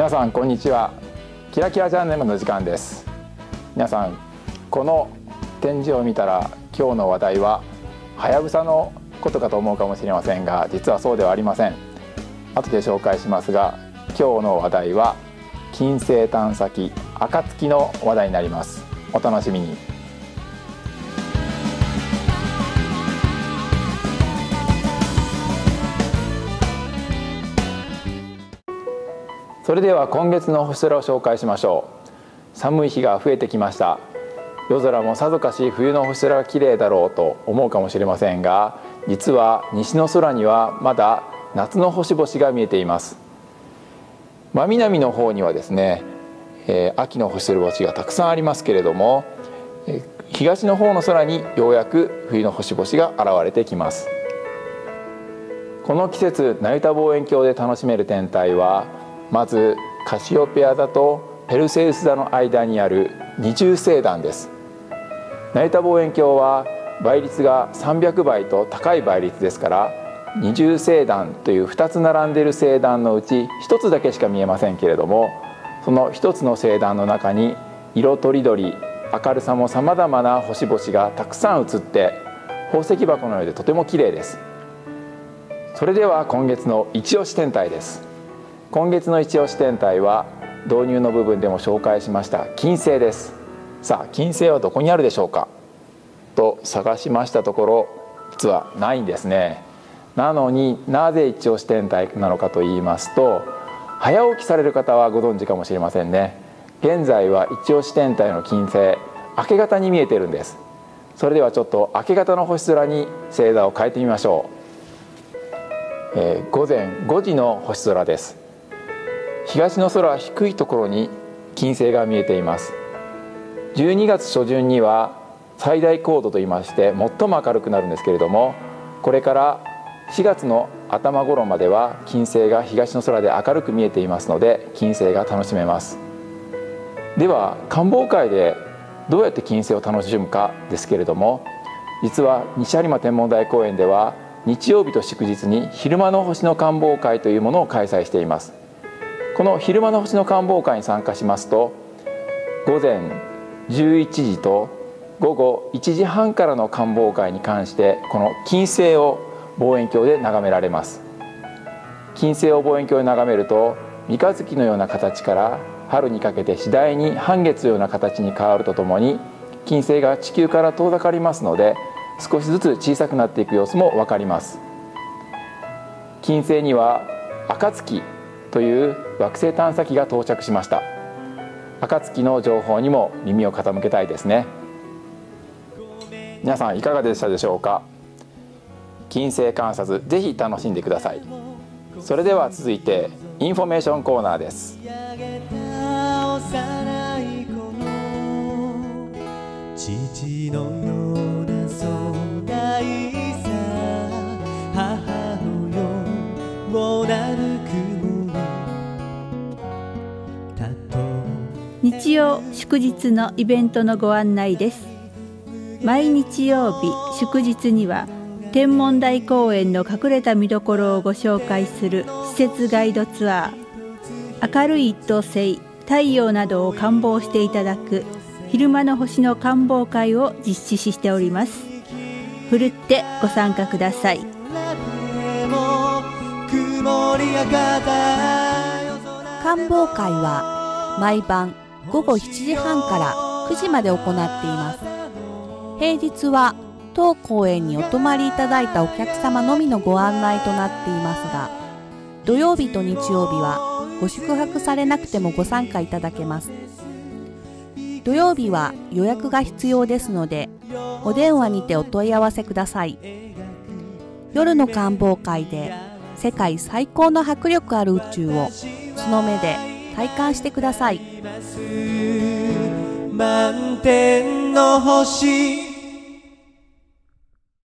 皆さんこんにちは。キラキラチャンネルの時間です。皆さんこの展示を見たら今日の話題ははやぶさのことかと思うかもしれませんが、実はそうではありません。後で紹介しますが、今日の話題は金星探査機暁の話題になります。お楽しみに。それでは今月の星空を紹介しましょう。寒い日が増えてきました。夜空もさぞかし冬の星空が綺麗だろうと思うかもしれませんが、実は西の空にはまだ夏の星々が見えています。真南の方にはですね、秋の星々がたくさんありますけれども、東の方の空にようやく冬の星々が現れてきます。この季節成田望遠鏡で楽しめる天体は、まずカシオペア座とペルセウス座の間にある二重星団です。成田望遠鏡は倍率が300倍と高い倍率ですから、二重星団という2つ並んでいる星団のうち1つだけしか見えませんけれども、その1つの星団の中に色とりどり、明るさもさまざまな星々がたくさん映って、宝石箱のようでとても綺麗です。それでは今月の一押し天体です。今月の一押し天体は導入の部分でも紹介しました金星です。さあ、金星はどこにあるでしょうかと探しましたところ、実はないんですね。なのになぜ一押し天体なのかと言いますと、早起きされる方はご存知かもしれませんね。現在は一押し天体の金星、明け方に見えているんです。それではちょっと明け方の星空に星座を変えてみましょう。午前5時の星空です。東の空低いところに金星が見えています。12月初旬には最大高度といいまして最も明るくなるんですけれども、これから4月の頭頃までは金星が東の空で明るく見えていますので、金星が楽しめます。では観望会でどうやって金星を楽しむかですけれども、実は西有馬天文台公園では日曜日と祝日に昼間の星の観望会というものを開催しています。この昼間の星の観望会に参加しますと、午前11時と午後1時半からの観望会に関してこの金星を望遠鏡で眺められます。金星を望遠鏡で眺めると、三日月のような形から春にかけて次第に半月のような形に変わるとともに、金星が地球から遠ざかりますので少しずつ小さくなっていく様子も分かります。金星には暁という惑星探査機が到着しました。暁の情報にも耳を傾けたいですね。皆さんいかがでしたでしょうか。金星観察ぜひ楽しんでください。それでは続いてインフォメーションコーナーです。 父のような壮大さ、母のようなる雲に、 日曜祝日のイベントのご案内です。毎日曜日祝日には天文台公園の隠れた見どころをご紹介する施設ガイドツアー、明るい一等星、太陽などを観望していただく昼間の星の観望会を実施しております。ふるってご参加ください。 観望会は毎晩午後7時半から9時まで行っています。平日は当公園にお泊まりいただいたお客様のみのご案内となっていますが、土曜日と日曜日はご宿泊されなくてもご参加いただけます。土曜日は予約が必要ですので、お電話にてお問い合わせください。夜の観望会で世界最高の迫力ある宇宙をその目で体感してください。 満天の星